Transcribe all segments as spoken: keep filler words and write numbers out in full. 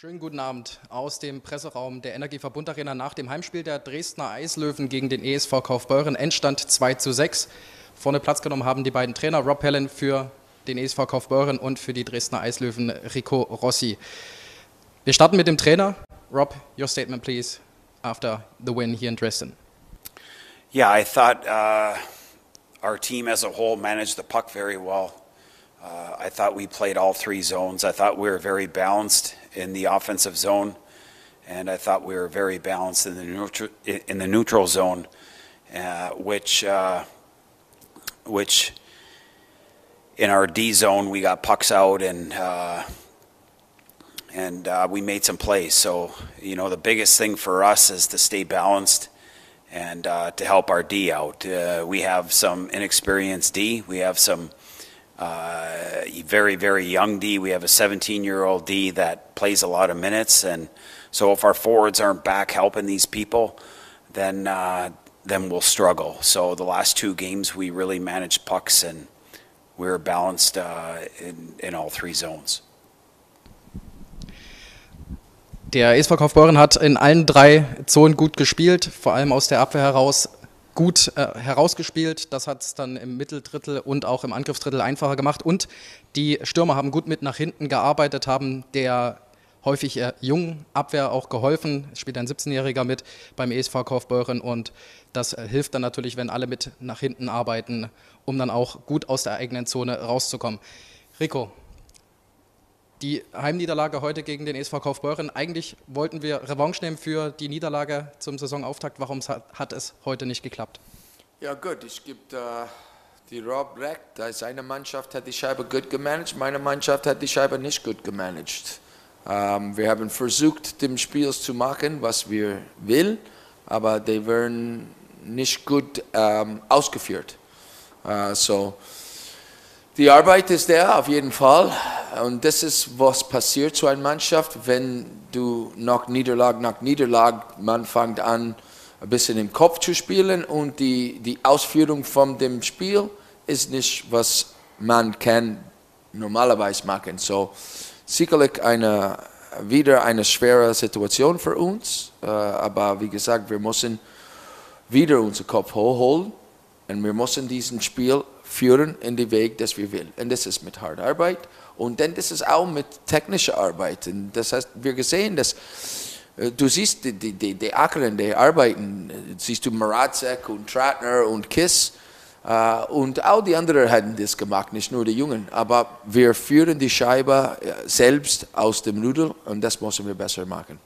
Schönen guten Abend aus dem Presseraum der Energieverbund Arena nach dem Heimspiel der Dresdner Eislöwen gegen den E S V Kaufbeuren. Endstand zwei zu sechs. Vorne Platz genommen haben die beiden Trainer Rob Helen für den E S V Kaufbeuren und für die Dresdner Eislöwen Rico Rossi. Wir starten mit dem Trainer. Rob, your statement please after the win here in Dresden. Yeah, I thought uh, our team as a whole managed the puck very well. Uh, I thought we played all three zones. I thought we were very balanced in the offensive zone, and I thought we were very balanced in the neutral in the neutral zone, uh, which uh, which in our D zone we got pucks out and uh, and uh, we made some plays. So you know the biggest thing for us is to stay balanced and uh, to help our D out. Uh, we have some inexperienced D. We have some. Uh, very, very young D. We have a seventeen-year-old D that plays a lot of minutes, and so if our forwards aren't back helping these people, then uh, then we'll struggle. So the last two games we really managed pucks, and we were balanced uh, in, in all three zones. Der E S V Kaufbeuren hat in allen drei Zonen gut gespielt, vor allem aus der Abwehr heraus gut äh, herausgespielt. Das hat es dann im Mitteldrittel und auch im Angriffsdrittel einfacher gemacht. Und die Stürmer haben gut mit nach hinten gearbeitet, haben der häufig äh, jungen Abwehr auch geholfen. Es spielt ein siebzehnjähriger mit beim E S V Kaufbeuren und das äh, hilft dann natürlich, wenn alle mit nach hinten arbeiten, um dann auch gut aus der eigenen Zone rauszukommen. Rico, die Heimniederlage heute gegen den E S V Kaufbeuren. Eigentlich wollten wir Revanche nehmen für die Niederlage zum Saisonauftakt. Warum hat es heute nicht geklappt? Ja gut, ich gebe uh, die Rob recht. Seine Mannschaft hat die Scheibe gut gemanagt, meine Mannschaft hat die Scheibe nicht gut gemanagt. Um, wir haben versucht, dem Spiel zu machen, was wir will, aber die werden nicht gut um, ausgeführt. Uh, so. Die Arbeit ist da, auf jeden Fall. Und das ist, was passiert zu einer Mannschaft, wenn du nach Niederlage nach Niederlage, man fängt an, ein bisschen im Kopf zu spielen und die, die Ausführung von dem Spiel ist nicht, was man kann normalerweise machen. So, sicherlich eine, wieder eine schwere Situation für uns, aber wie gesagt, wir müssen wieder unseren Kopf hochholen und wir müssen diesen Spiel führen in den Weg, das wir wollen. Und das ist mit harter Arbeit und dann das ist auch mit technischer Arbeit. Und das heißt, wir gesehen, dass äh, du siehst die, die, die, die Ackeren, die arbeiten, siehst du Mrazek und Tratner und Kiss äh, und auch die anderen hatten das gemacht, nicht nur die Jungen. Aber wir führen die Scheibe selbst aus dem Rudel und das müssen wir besser machen.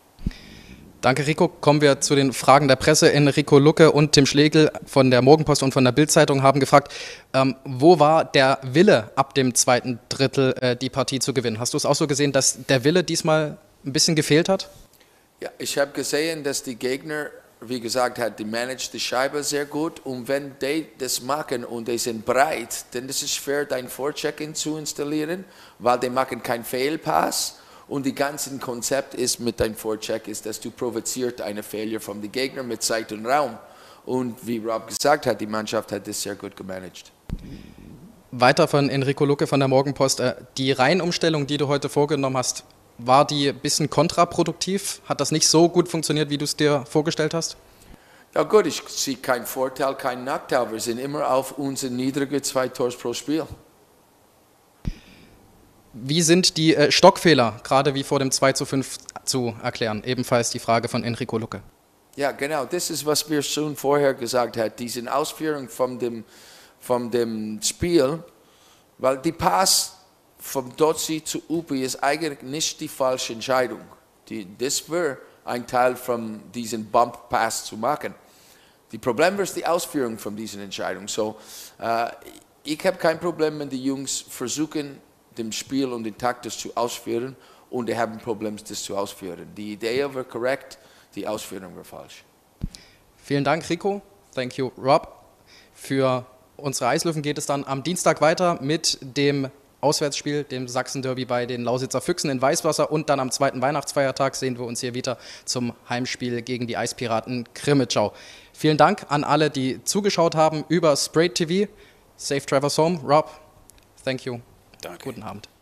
Danke, Rico. Kommen wir zu den Fragen der Presse. Enrico Lucke und Tim Schlegel von der Morgenpost und von der Bild-Zeitung haben gefragt, ähm, wo war der Wille, ab dem zweiten Drittel äh, die Partie zu gewinnen? Hast du es auch so gesehen, dass der Wille diesmal ein bisschen gefehlt hat? Ja, ich habe gesehen, dass die Gegner, wie gesagt, hat die managt die Scheibe sehr gut und wenn die das machen und die sind breit, dann ist es schwer, dein Vorchecken zu installieren, weil die machen keinen Fehlpass. Und das ganze Konzept ist mit deinem Vorcheck, ist, dass du provoziert eine Fehler von den Gegnern mit Zeit und Raum. Und wie Rob gesagt hat, die Mannschaft hat das sehr gut gemanagt. Weiter von Enrico Lucke von der Morgenpost. Die Reihenumstellung, die du heute vorgenommen hast, war die ein bisschen kontraproduktiv? Hat das nicht so gut funktioniert, wie du es dir vorgestellt hast? Ja gut, ich sehe keinen Vorteil, keinen Nachteil. Wir sind immer auf unsere niedrige zwei Tors pro Spiel. Wie sind die äh, Stockfehler, gerade wie vor dem zwei zu fünf, zu erklären? Ebenfalls die Frage von Enrico Lucke. Ja, genau, das ist, was wir schon vorher gesagt haben. Diese Ausführung von dem, von dem Spiel, weil die Pass vom Dotzi zu Upi ist eigentlich nicht die falsche Entscheidung. Die, das wäre ein Teil von diesem Bump-Pass zu machen. Das Problem ist die Ausführung von dieser Entscheidung. So, äh, ich habe kein Problem, wenn die Jungs versuchen, dem Spiel und den Takt zu ausführen und die haben Probleme, das zu ausführen. Die Idee war korrekt, die Ausführung war falsch. Vielen Dank, Rico. Thank you, Rob. Für unsere Eislöwen geht es dann am Dienstag weiter mit dem Auswärtsspiel, dem Sachsen-Derby bei den Lausitzer Füchsen in Weißwasser und dann am zweiten Weihnachtsfeiertag sehen wir uns hier wieder zum Heimspiel gegen die Eispiraten Krimitschau. Vielen Dank an alle, die zugeschaut haben über Spray T V. Safe Travels Home. Rob, thank you. Danke. Guten Abend.